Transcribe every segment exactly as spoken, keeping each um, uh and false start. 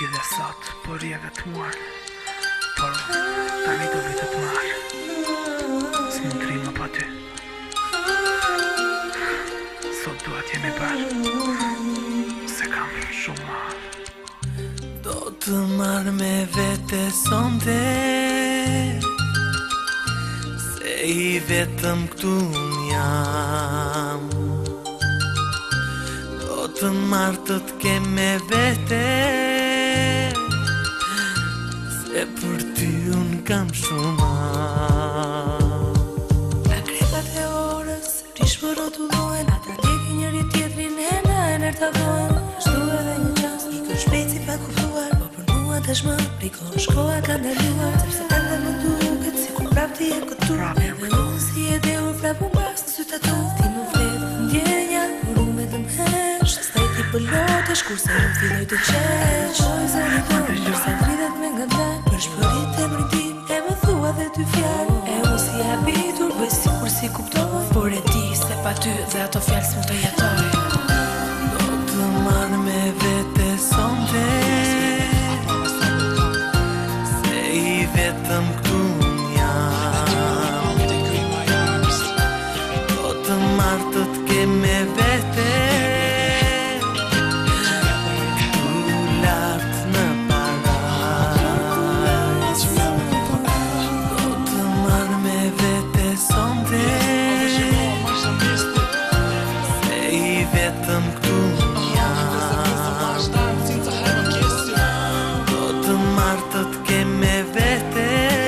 ti dhe sot, por je vetmuar. Por tani do vi të të marrë. S'mund të rima pa ty. Sot duat jemi bashkë, se kam shumë marrë. Do të marrë me vete sonte, se i vetëm këtu jam. Do të marrë të të kem me vete, se për ty unë kam shumë marrë. Akrepat e orës rishë rrotullohen, ata ndjekin njëri tjetrin e na enertavojnë. Shtu edhe një qas, ikon shpejt si pa kuptuar, po për mua tashmë rikon shkoa ka ndaluar. Sepse ende më duket si kur prap ti e këtu, edhe unë si e deur prap unë pas në sytë atu. Ti më flet ndjenja, kur unë vetëm hesh, staj ti pëllotesh kurse unë filloj të qesh. Qoj zëri tonë, nërsa vridet me nga ndan, për shpërit e mritim e më thua dhe ty fjallë. E unë si habitur, bëj si kur si kuptoj, por e di se pa ty dhe ato fjallë s'mund të jetoj. Do të marrë me vete sonte, se i vetëm këtu jam. Do të marrë të të kem me vete, vetëm këtu jam. Do të marrë të të kem me vete,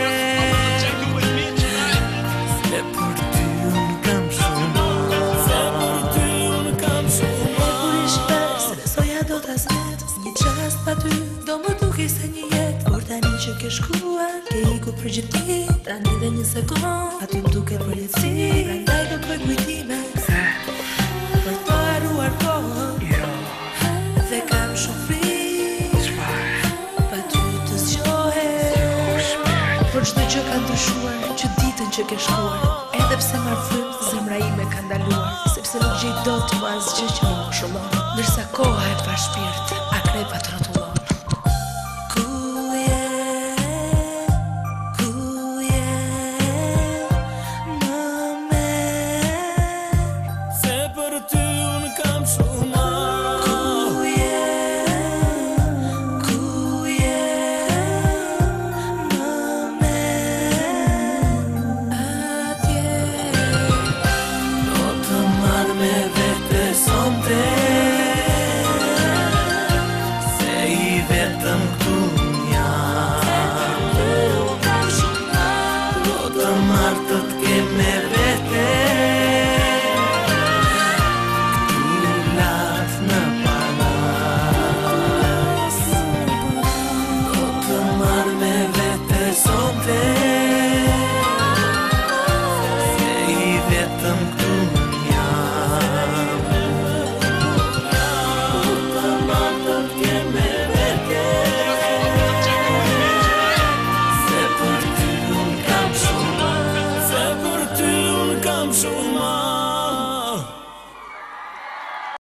se për ty unë kam shumë. Se për ty unë kam shumë. E kur i shper, se besoja do t'a zmet, një qast pa ty do më duke se një jet. Por tani që ke shkuar, ke iku për gjithi, tani dhe një sekund, aty më duke për jetësi. Prandaj do bëj kujtime, për të arruar kohën, Jo, dhe kam shumë frikë, çfarë? pa ty të zgjohet. Por çdo gjë ka ndryshuar, që ditën që ke shkuar, edhe pse marr frymë, zemra ime ka ndaluar, sepse nuk gjej dot më asgjë që më ngushëllon, ndërsa koha e pa shpirt, akrepat rrotullon. Ku je, ku je, më merr, Se për ty unë kam shumë marrë. ku je, ku je, më merr, atje. Do të marrë me vete sonte, se i vetëm këtu jam. Do të marrë të